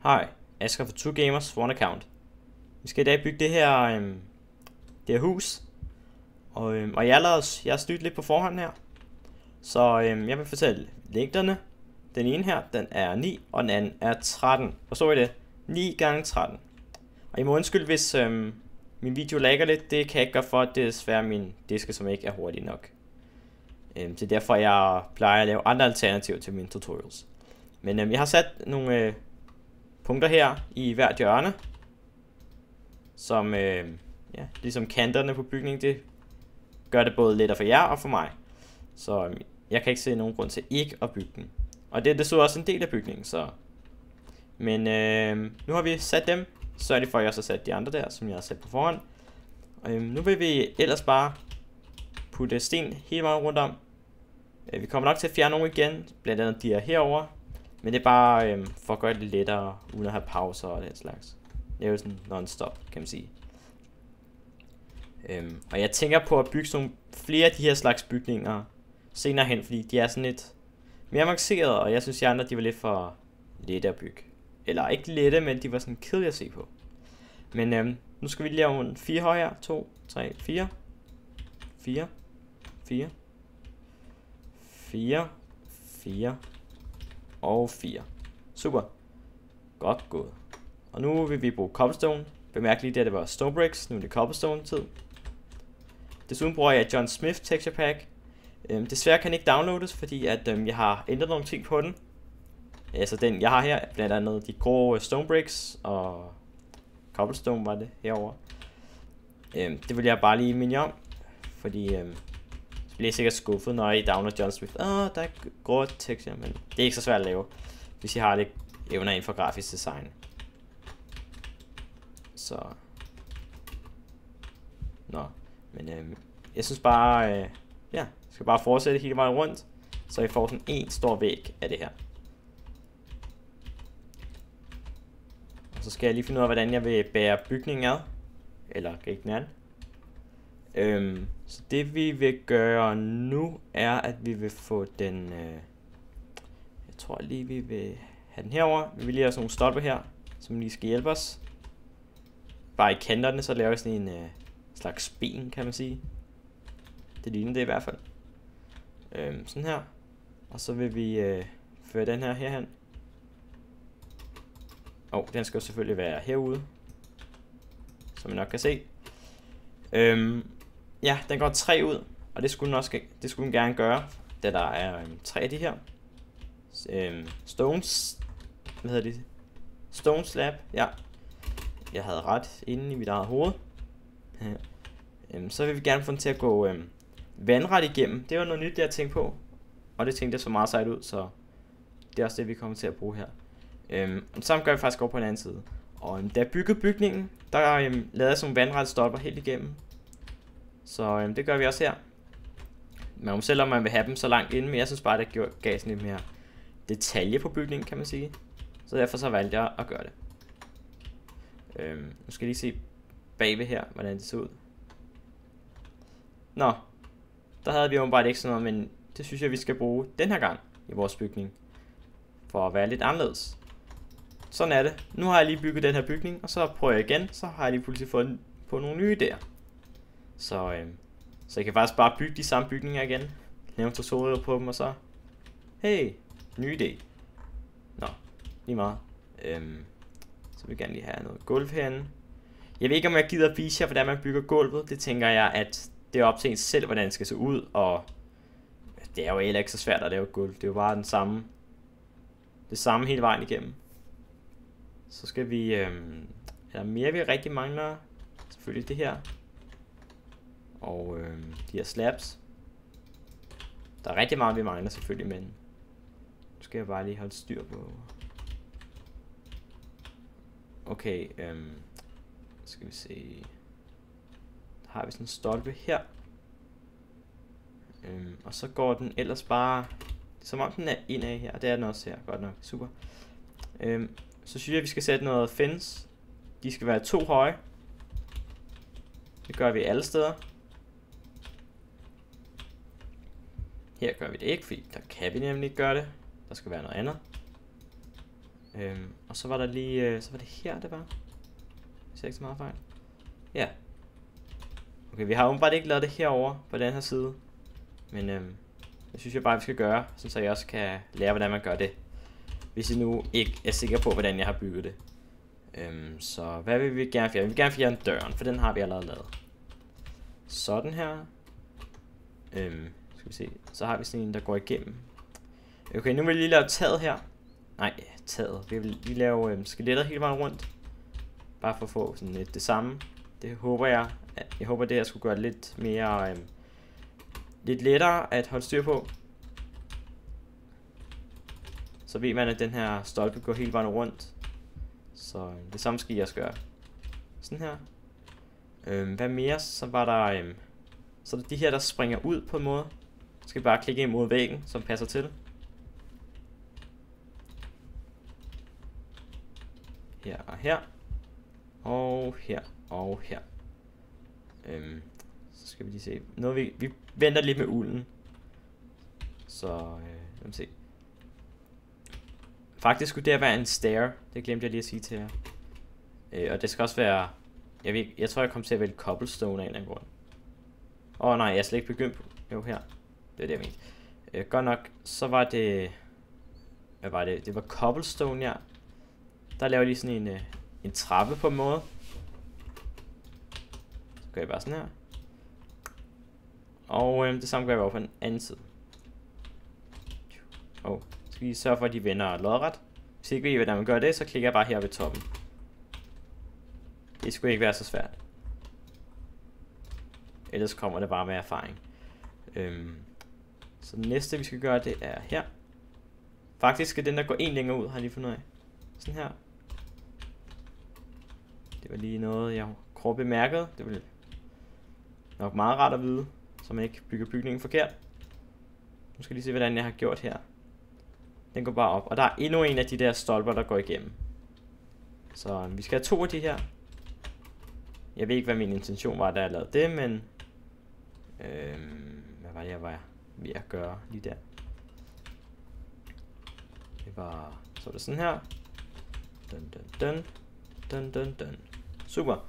Hej, Asger fra 2Gamers for One Account. Vi skal i dag bygge det her hus. Og jeg har styrt lidt på forhånd her. Så jeg vil fortælle længderne. Den ene her, den er 9, og den anden er 13. Forstår I det? 9 gange 13. Og I må undskylde, hvis min video lagger lidt. Det kan jeg ikke gøre for, at det er desværre min diske, som ikke er hurtig nok. Det er derfor, jeg plejer at lave andre alternativer til mine tutorials. Men jeg har sat nogle punkter her i hvert hjørne, som ligesom kanterne på bygningen, det gør det både lettere for jer og for mig. Så jeg kan ikke se nogen grund til ikke at bygge den. Og det er desuden også en del af bygningen, så. Men nu har vi sat dem. Så er det for, at jeg også har sat de andre der, som jeg har sat på forhånd. Nu vil vi ellers bare putte sten hele vejen rundt om. Vi kommer nok til at fjerne nogle igen, blandt andet de her herovre. Men det er bare for at gøre det lidt lettere, uden at have pauser og den slags. Det er jo sådan non-stop, kan man sige. Og jeg tænker på at bygge sådan flere af de her slags bygninger senere hen, fordi de er sådan lidt mere avancerede, og jeg synes, de andre de var lidt for lette at bygge. Eller ikke lette, men de var sådan kedelige at se på. Men nu skal vi lige lave en 4 høj her. 2, 3, 4. 4. 4. 4. 4. Og 4. Super. Godt gået. Og nu vil vi bruge cobblestone. Bemærk lige, at det var stone bricks. Nu er det cobblestone tid. Desuden bruger jeg John Smith texture pack. Desværre kan den ikke downloades, fordi at jeg har ændret nogle ting på den. Altså den jeg har her, blandt andet de grå stone bricks og cobblestone var det herover. Det vil jeg bare lige minde om, fordi så bliver jeg sikkert skuffet, når I downloader John Smith. Der er grå texture, men det er ikke så svært at lave, hvis I har lidt evner inden for grafisk design. Så. Nå, men jeg synes bare, skal bare fortsætte hele vejen rundt, så I får sådan en stor væg af det her. Og så skal jeg lige finde ud af, hvordan jeg vil bære bygningen ad, eller gribe den an. Så det vi vil gøre nu er, at vi vil få den, jeg tror lige vi vil have den herover. Vi vil lige have sådan nogle stolper her, som lige skal hjælpe os. Bare i kanterne, så laver jeg sådan en slags ben, kan man sige. Det ligner det i hvert fald. Sådan her. Og så vil vi føre den her herhen. Den skal jo selvfølgelig være herude, som I nok kan se. Ja, den går 3 ud, og det skulle den gerne gøre, da der er 3 af de her. Stones, hvad hedder det? Stone slab, ja. Jeg havde ret inde i mit eget hoved. Så vil vi gerne få den til at gå vandret igennem. Det var noget nyt, jeg tænkte på, og det tænkte jeg så meget sejt ud, så det er også det, vi kommer til at bruge her. Og samme gør vi faktisk over på en anden side. Og da jeg byggede bygningen, der lavede jeg sådan nogle vandrette stolper helt igennem. Så det gør vi også her. Man må selv om man vil have dem så langt inde, men jeg synes bare, det gav sådan lidt mere detalje på bygningen, kan man sige. Så derfor så valgte jeg at gøre det. Nu skal jeg lige se bagved her, hvordan det ser ud. Nå, der havde vi jo bare ikke sådan noget, men det synes jeg, vi skal bruge den her gang i vores bygning. For at være lidt anderledes. Sådan er det. Nu har jeg lige bygget den her bygning, og så prøver jeg igen, så har jeg lige pludselig fået på nogle nye idéer. Så jeg kan faktisk bare bygge de samme bygninger igen. Lave tutorial på dem, og så hey, ny idé. Nå, lige meget. Så vil jeg gerne lige have noget gulv herinde. Jeg ved ikke, om jeg gider at vise jer, hvordan man bygger gulvet. Det tænker jeg, at det er op til en selv, hvordan det skal se ud. Og det er jo heller ikke så svært at lave et gulv. Det er jo bare det samme hele vejen igennem. Så skal vi, er der mere vi rigtig mangler? Selvfølgelig det her. Og de her slabs. Der er rigtig meget vi mangler selvfølgelig, men nu skal jeg bare lige holde styr på. Okay, skal vi se. Der har vi sådan en stolpe her. Og så går den ellers bare, som om den er indad her, og det er den også her, godt nok, super. Så synes jeg, vi skal sætte noget fence. De skal være 2 høje. Det gør vi alle steder. Her gør vi det ikke, fordi der kan vi nemlig ikke gøre det. Der skal være noget andet. Og så var der lige, så var det her, det var. Hvis jeg ikke så meget fejl. Ja. Okay, vi har åbenbart ikke lavet det herover på den her side. Men det synes jeg bare, vi skal gøre, så jeg også kan lære, hvordan man gør det. Hvis I nu ikke er sikker på, hvordan jeg har bygget det. Så hvad vil vi gerne fjerne? Vi vil gerne fjerne døren, for den har vi allerede lavet. Sådan her. Skal vi se. Så har vi sådan en, der går igennem. Okay, nu vil vi lige lave taget her. Nej, taget. Vi vil lige lave skeletter hele vejen rundt. Bare for at få sådan lidt det samme. Det håber jeg. Jeg håber, det her skulle gøre det lidt mere... lidt lettere at holde styr på. Så ved man, at den her stolpe går hele vejen rundt. Så det samme skal jeg også gøre. Sådan her. Hvad mere? Så var der... så er der de her, der springer ud på en måde. Så skal vi bare klikke ind mod væggen, som passer til. Her og her. Og her og her. Så skal vi lige se. Noget vi venter lidt med ulden. Så lad os se. Faktisk skulle det være en stair. Det glemte jeg lige at sige til jer. Og det skal også være... Jeg tror jeg kom til at vælge cobblestone af en eller anden grund. Nej, jeg er slet ikke begyndt på. Jo, her. Det er det jeg mente. Godt nok, så var det... Hvad var det? Det var cobblestone, ja. Der laver jeg lige sådan en trappe på en måde. Så gør jeg bare sådan her. Og det samme gør jeg over på den anden side. Så skal vi sørge for, at de vender lodret. Hvis I ikke ved, hvordan man gør det, så klikker jeg bare her ved toppen. Det skulle ikke være så svært. Ellers kommer det bare med erfaring. Så det næste vi skal gøre, det er her. Faktisk skal den der gå en længere ud, har jeg lige fundet af. Sådan her. Det var lige noget, jeg kort bemærkede. Det var nok meget rart at vide, så man ikke bygger bygningen forkert. Nu skal jeg lige se, hvordan jeg har gjort her. Den går bare op, og der er endnu en af de der stolper, der går igennem. Så vi skal have 2 af de her. Jeg ved ikke, hvad min intention var, da jeg lavede det, men... hvad var det, jeg var ved at gøre lige der? Det var... Så var det sådan her. Dun. Super.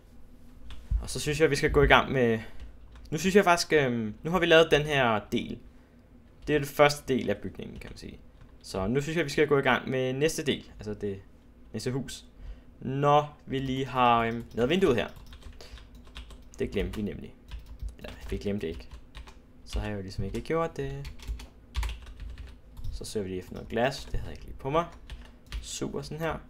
Og så synes jeg, vi skal gå i gang med... Nu synes jeg faktisk... nu har vi lavet den her del. Det er den første del af bygningen, kan man sige. Så nu synes jeg, vi skal gå i gang med næste del. Altså det næste hus. Når vi lige har lavet vinduet her. Det glemte vi nemlig. Eller vi glemte det ikke. Så har jeg jo ligesom ikke gjort det. Så søger vi lige efter noget glas. Det havde jeg ikke lige på mig. Super, sådan her.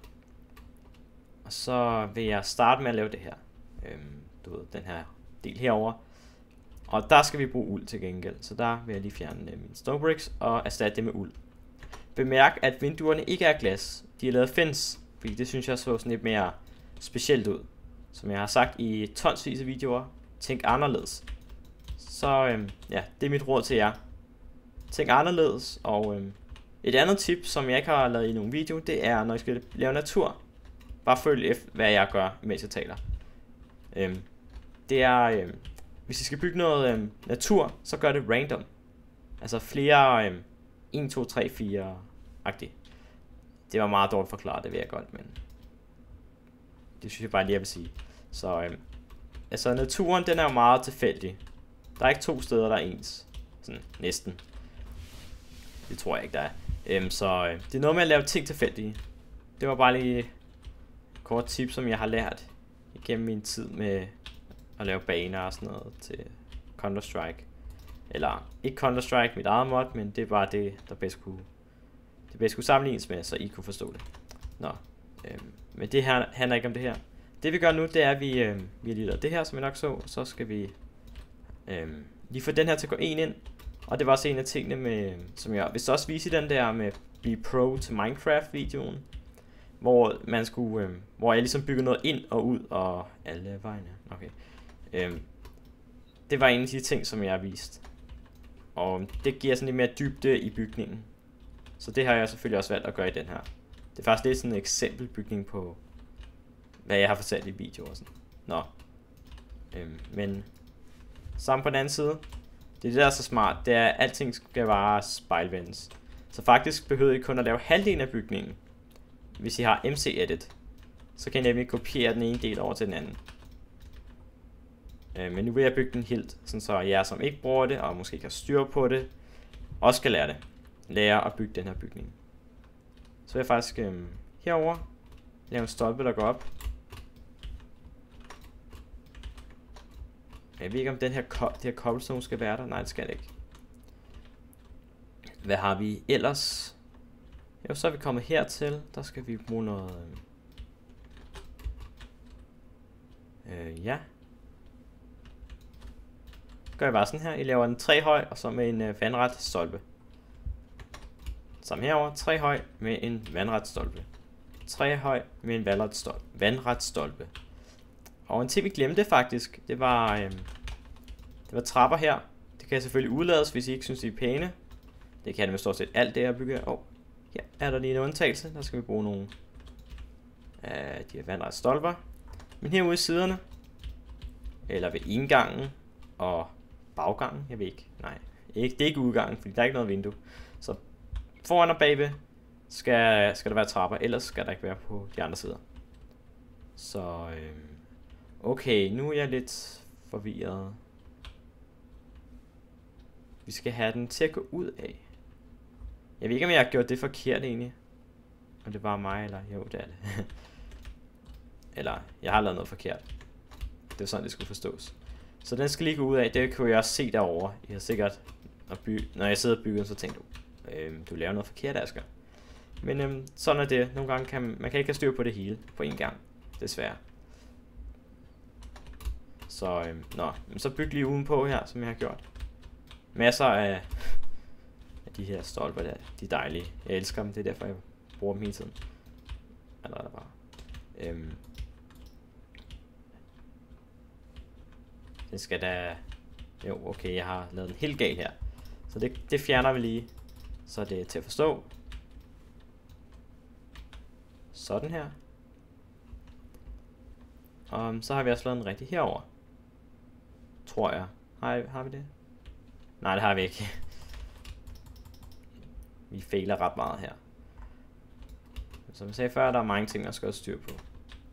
Og så vil jeg starte med at lave det her. Du ved, den her del herover. Og der skal vi bruge uld til gengæld. Så der vil jeg lige fjerne mine stone bricks og erstatte det med uld. Bemærk, at vinduerne ikke er glas. De er lavet fence. Fordi det synes jeg så sådan lidt mere specielt ud. Som jeg har sagt i tonsvis af videoer. Tænk anderledes. Så ja, det er mit råd til jer. Tænk anderledes. Og et andet tip, som jeg ikke har lavet i nogen video, det er, når I skal lave natur. Bare følg efter, hvad jeg gør, mens jeg taler. Det er, hvis I skal bygge noget natur, så gør det random. Altså flere 1, 2, 3, 4-agtigt. Det var meget dårligt forklaret, det ved jeg godt, men det synes jeg bare lige, jeg vil sige. Så altså naturen, den er jo meget tilfældig. Der er ikke 2 steder, der er ens. Sådan næsten. Det tror jeg ikke, der er. Så det er noget med at lave ting tilfældige. Det var bare lige et kort tip, som jeg har lært igennem min tid med at lave baner og sådan noget til Counter-Strike. Eller ikke Counter-Strike, mit eget mod, men det var det, der bedst kunne sammenlignes med, så I kunne forstå det. Nå, men det her handler ikke om det her. Det vi gør nu, det er, at vi har lige lavet det her, som I nok så skal vi lige få den her til at gå ind. Og det var også en af tingene med, som jeg vist også vise i den der med blive pro til Minecraft videoen. Hvor man skulle, hvor jeg ligesom byggede noget ind og ud og alle vejene. Okay. Det var en af de ting, som jeg har vist. Og det giver sådan lidt mere dybde i bygningen. Så det har jeg selvfølgelig også valgt at gøre i den her. Det er faktisk lidt sådan en eksempelbygning på, hvad jeg har fortalt i videoer og sådan. Nå. Men sammen på den anden side, det er det, der er så smart, det er, at alting skal bare spejlvendes. Så faktisk behøver I kun at lave halvdelen af bygningen. hvis I har MC Edit, så kan I nemlig kopiere den ene del over til den anden. Men nu vil jeg bygge den helt, sådan så jer som ikke bruger det, og måske ikke har styr på det, også skal lære at bygge den her bygning. Så vil jeg faktisk herover lave en stolpe, der går op. Jeg ved ikke, om det her cobblestone skal være der. Nej, det skal det ikke. Hvad har vi ellers? Jo, så er vi kommet hertil. Der skal vi bruge noget... ja. Gør jeg bare sådan her. I laver en 3 høj, og så med en vandret stolpe. Som herover 3 høj med en vandret stolpe. 3 høj med en vandret stolpe. Og en ting vi glemte faktisk, det var trapper her. Det kan selvfølgelig udlades, hvis I ikke synes, de er pæne. Det kan det med stort set alt det, jeg bygger. Her er der lige en undtagelse. Der skal vi bruge nogle af de her vandrette stolper. Men herude i siderne, eller ved indgangen og baggangen, jeg ved ikke. Nej, det er ikke udgangen, fordi der er ikke noget vindue. Så foran og bagved skal der være trapper, ellers skal der ikke være på de andre sider. Så okay, nu er jeg lidt forvirret. Vi skal have den til at gå ud af. Jeg ved ikke, om jeg har gjort det forkert egentlig. Om det var mig, eller jo, det er det. Eller, jeg har lavet noget forkert. Det er sådan, det skulle forstås. Så den skal lige gå ud af. Det kan jeg også se derovre. I har sikkert, når jeg sidder og bygger, så tænker du laver noget forkert, Asger. Men sådan er det. Nogle gange kan man kan ikke have styr på det hele på en gang. Desværre. Så, så byg lige udenpå her, som jeg har gjort. Masser af de her stolper der. De er dejlige. Jeg elsker dem. Det er derfor, jeg bruger dem hele tiden. Eller der bare. Det skal da... Jo, okay, jeg har lavet den helt galt her. Så det fjerner vi lige. Så det er til at forstå. Sådan her. Og så har vi også lavet den rigtig herover. Tror jeg. Har vi det? Nej, det har vi ikke. Vi fejler ret meget her. Som jeg sagde før, der er mange ting, der skal også styr på.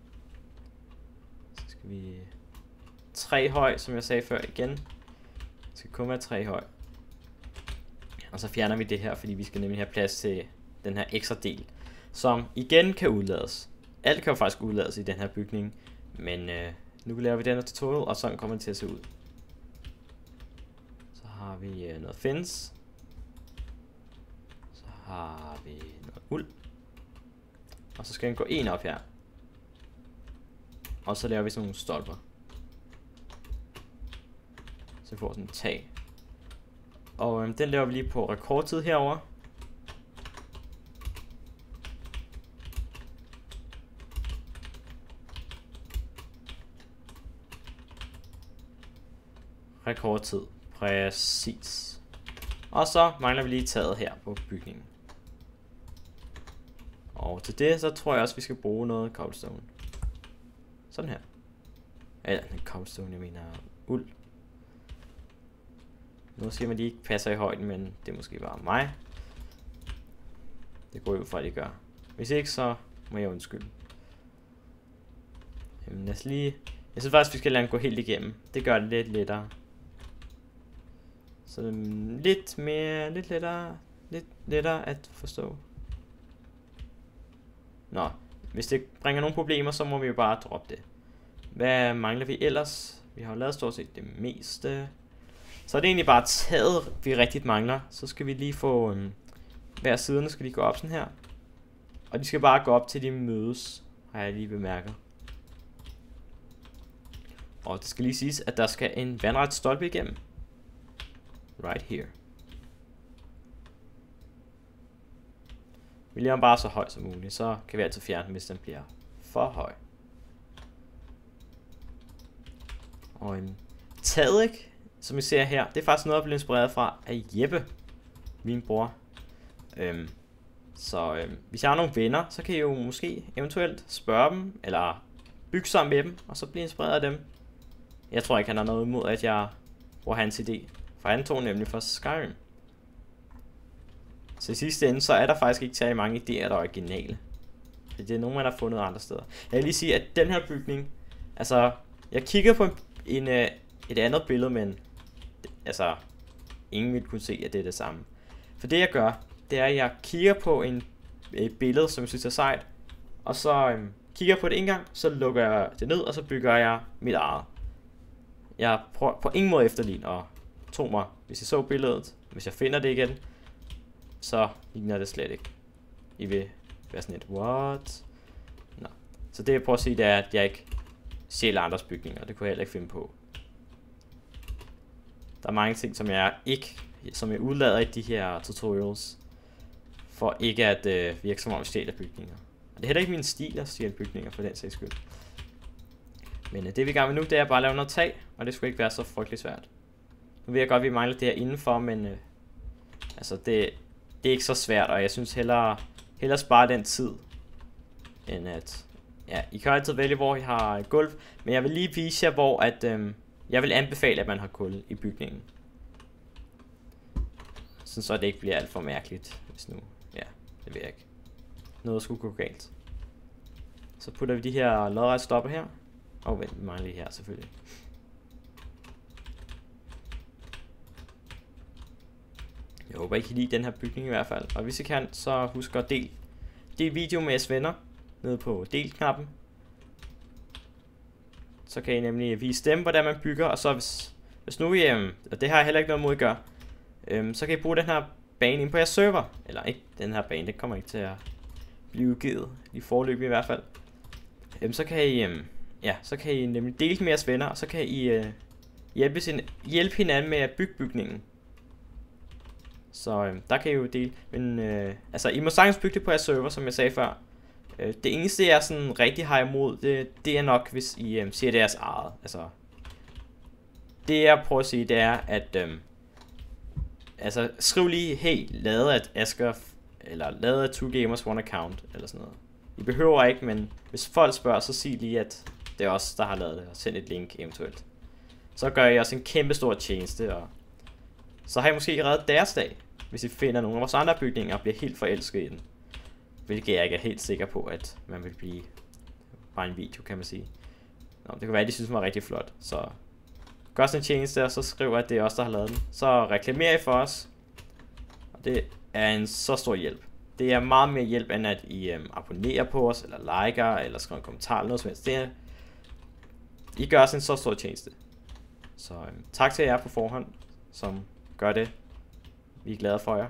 Så skal vi... 3 høj, som jeg sagde før igen. Det skal kun være 3 høj. Og så fjerner vi det her, fordi vi skal nemlig have plads til den her ekstra del, som igen kan udlades. Alt kan jo faktisk udlades i den her bygning. Men nu laver vi den her tutorial, og sådan kommer det til at se ud. Så har vi noget fence. Så har vi noget uld. Og så skal den gå en op her. Og så laver vi sådan nogle stolper. Så vi får sådan en tag. Og den laver vi lige på rekordtid herover. Rekordtid. Præcis. Og så mangler vi lige taget her på bygningen. Og til det, så tror jeg også, vi skal bruge noget cobblestone. Sådan her. Eller cobblestone, jeg mener uld. Nu siger man, at de ikke passer i højden, men det er måske bare mig. Det går jo fra, at de gør. Hvis ikke, så må jeg undskylde. Jamen, lad os lige... Jeg synes faktisk, vi skal lade den gå helt igennem. Det gør det lidt lettere. Så lidt lettere at forstå. Nå, hvis det bringer nogle problemer, så må vi jo bare droppe det. Hvad mangler vi ellers? Vi har jo lavet stort set det meste. Så er det egentlig bare taget, vi rigtigt mangler. Så skal vi lige få... hver siderne skal lige gå op sådan her. Og de skal bare gå op til de mødes, har jeg lige bemærket. Og det skal lige siges, at der skal en vandret stolpe igennem. Right here. Vi laver den bare så høj som muligt, så kan vi altid fjerne den, hvis den bliver for høj. Og taget, ikke? Som I ser her, det er faktisk noget, jeg blev inspireret fra af Jeppe, min bror. Hvis jeg har nogle venner, så kan I jo måske eventuelt spørge dem, eller bygge sammen med dem, og så blive inspireret af dem. Jeg tror ikke, han har noget imod, at jeg bruger hans idé, for han tog nemlig fra Skyrim. Så i sidste ende, så er der faktisk ikke særlig mange idéer, der er originale. Det er nogen, man har fundet andre steder. Jeg vil lige sige, at den her bygning, altså, jeg kigger på et andet billede, men altså, ingen vil kunne se, at det er det samme. For det jeg gør, det er, at jeg kigger på et billede, som jeg synes er sejt, og så kigger jeg på det en gang, så lukker jeg det ned, og så bygger jeg mit eget. Jeg prøver på ingen måde efterligne, og tro mig, hvis jeg så billedet, hvis jeg finder det igen, så ligner det slet ikke. I vil være sådan et, what? Nå. Så det jeg prøver at sige, det er, at jeg ikke stjæler andres bygninger. Det kunne jeg heller ikke finde på. Der er mange ting, som jeg udlader i de her tutorials, for ikke at virke som om jeg stjæler bygninger. Og det er heller ikke min stil at stjæle bygninger, for den sags skyld. Men det vi er i gang med nu, det er bare at lave noget tag, og det skulle ikke være så frygteligt svært. Nu ved jeg godt, at vi mangler det her indenfor, men altså det er ikke så svært, og jeg synes hellere spare den tid, end at, ja, I kan altid vælge, hvor I har gulv, men jeg vil lige vise jer, hvor at, jeg vil anbefale, at man har gulv i bygningen. Sådan så det ikke bliver alt for mærkeligt, hvis nu, ja, det ved jeg ikke. Noget skulle gå galt. Så putter vi de her lodrette stopper her. Vent, vi mangler lige her selvfølgelig. Jeg håber, I kan lide den her bygning i hvert fald. Og hvis I kan, så husk at del video med jeres venner nede på del-knappen. Så kan I nemlig vise dem, hvordan man bygger. Og så hvis nu I, og det har jeg heller ikke noget mod at gøre, så kan I bruge den her bane ind på jeres server. Eller ikke den her bane, det kommer ikke til at blive udgivet i forløb i hvert fald. Så kan I, så kan I nemlig dele med jeres venner, og så kan I hjælpe hinanden med at bygge bygningen. Så der kan I jo dele. Men altså, I må sagtens bygge det på jeres server, som jeg sagde før. Det eneste jeg sådan rigtig har imod, det er nok, hvis I siger deres eget. Altså, det jeg prøver at sige, det er, at altså, skriv lige, hey, lavet at Asger, eller lavet at 2Gamers One Account, eller sådan noget. I behøver ikke, men hvis folk spørger, så sig lige, at det er os, der har lavet det, og send et link eventuelt. Så gør I også en kæmpe stor tjeneste, og så har I måske reddet deres dag, hvis I finder nogle af vores andre bygninger og bliver helt forelsket i den. Hvilket jeg ikke er helt sikker på, at man vil blive. Bare en video, kan man sige. Nå, det kan være, at de synes, den var rigtig flot. Så gør sådan en tjeneste, og så skriv, at det er os, der har lavet den. Så reklamerer I for os. Og det er en så stor hjælp. Det er meget mere hjælp, end at I abonnerer på os, eller liker, eller skriver en kommentar, eller noget som helst. I gør os en så stor tjeneste. Så tak til jer på forhånd, som gør det. Vi er glade for jer.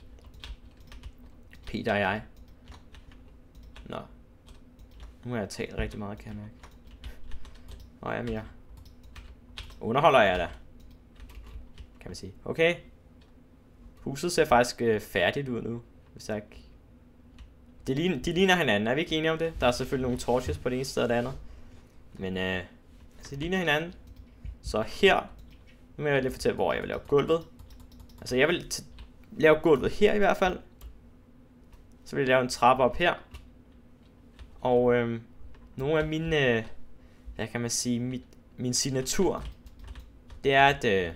Peter og jeg. Nå. Nu har jeg talt rigtig meget, kan jeg mærke. Jamen jeg underholder jeg da, kan man sige. Okay. Huset ser faktisk færdigt ud nu. Hvis jeg ikke... De ligner hinanden, er vi ikke enige om det? Der er selvfølgelig nogle torches på det ene sted og det andet. Men altså, de ligner hinanden. Så her, nu vil jeg lige fortælle, hvor jeg vil lave gulvet. Altså jeg vil lave gulvet her i hvert fald. Så vil jeg lave en trappe op her. Og nogle af mine, hvad kan man sige, min signatur, det er at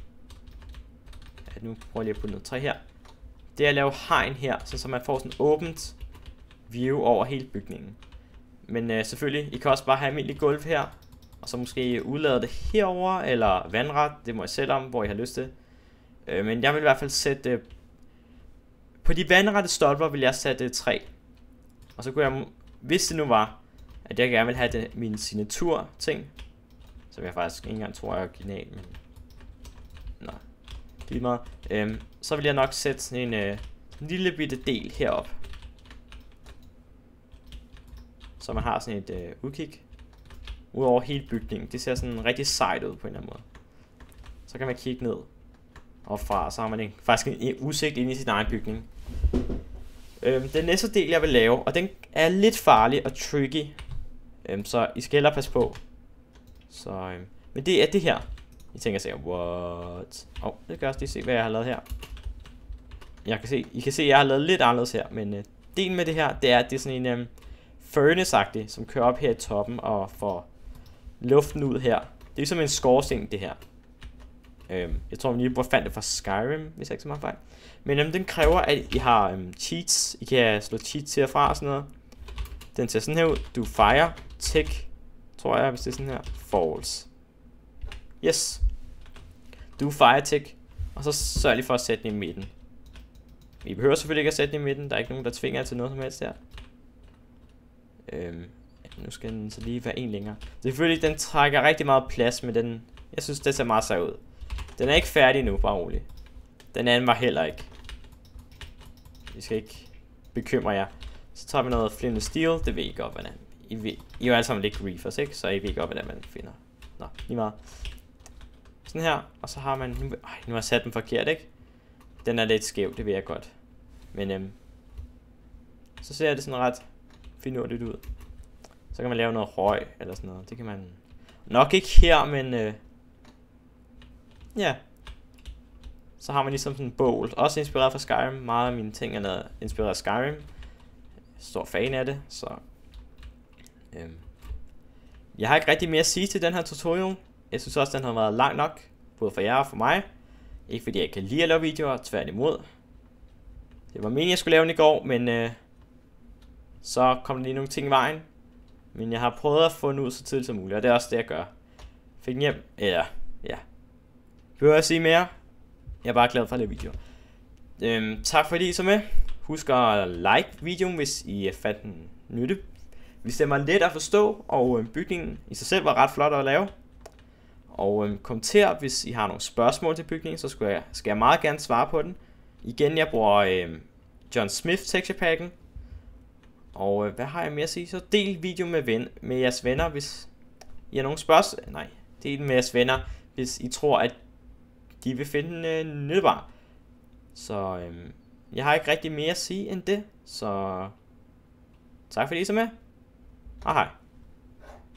nu prøver jeg lige at putte noget træ her. Det er at lave hegn her, så man får sådan et åbent view over hele bygningen. Men selvfølgelig, I kan også bare have almindelig gulv her, og så måske udlade det herover eller vandret, det må I selv om, hvor I har lyst til. Men jeg vil i hvert fald sætte, på de vandrette stolper vil jeg sætte 3. Og så kunne jeg, hvis det nu var, at jeg gerne vil have min signatur ting, som jeg faktisk ikke engang tror er original, men nej, det er meget. Så vil jeg nok sætte sådan en lille bitte del herop, så man har sådan et udkig ud over hele bygningen. Det ser sådan rigtig sejt ud på en eller anden måde. Så kan man kigge ned og fra, så har man faktisk en udsigt ind i sin egen bygning. Den næste del jeg vil lave, og den er lidt farlig og tricky, så I skal hellere passe på. Så, men det er det her. I tænker sig, what? Det kan også lige se, hvad jeg har lavet her. I kan se, at jeg har lavet lidt anderledes her, men delen med det her, det er, at det er sådan en furnace-agtig, som kører op her i toppen og får luften ud her. Det er ligesom en skorsten, det her. Jeg tror, man lige fandt det fra Skyrim, hvis jeg ikke så meget fejl. Men den kræver, at I har cheats. I kan slå cheats herfra og sådan noget. Den ser sådan her ud. Do fire tick, tror jeg, hvis det er sådan her. False. Yes. Do fire tick. Og så sørg lige for at sætte den i midten. Vi behøver selvfølgelig ikke at sætte den i midten. Der er ikke nogen, der tvinger til noget som helst her. Nu skal den så lige være en længere. Selvfølgelig, den trækker rigtig meget plads, men den... Jeg synes, det ser meget sej ud. Den er ikke færdig nu, bare rolig. Den anden var heller ikke. Vi skal ikke bekymre jer. Så tager vi noget flint og steel. Det ved I godt, hvordan. I er jo alle sammen lidt reefers, ikke? Så I ved godt, hvordan man finder. Nå, lige meget. Sådan her. Og så har man... Nu har jeg sat den forkert, ikke? Den er lidt skæv, det ved jeg godt. Men så ser det sådan ret finurligt ud. Så kan man lave noget røg eller sådan noget. Det kan man nok ikke her, men ja. Så har man ligesom sådan en bål. Også inspireret fra Skyrim. Meget af mine ting er inspireret af Skyrim. Stor fan af det, så jeg har ikke rigtig mere at sige til den her tutorial. Jeg synes også, den har været lang nok, både for jer og for mig. Ikke fordi jeg kan lide at lave videoer, tværtimod. Det var meningen, jeg skulle lave den i går, men så kom der lige nogle ting i vejen. Men jeg har prøvet at få den ud så tidligt som muligt, og det er også det, jeg gør. Fik den hjem, eller ja. Behøver jeg sige mere? Jeg er bare glad for at lave videoer. Tak fordi I så med. Husk at like videoen, hvis I fandt den nytte. Hvis det var let at forstå, og bygningen i sig selv var ret flot at lave. Og kommenter, hvis I har nogle spørgsmål til bygningen, så skal jeg meget gerne svare på den. Igen, jeg bruger John Smith texture packen. Og hvad har jeg mere at sige? Så del video med jeres venner, hvis I har nogle spørgsmål. Nej, del med jeres venner, hvis I tror, at de vil finde den nyttebar. Så jeg har ikke rigtig mere at sige end det. Så tak fordi I så med. Og hej.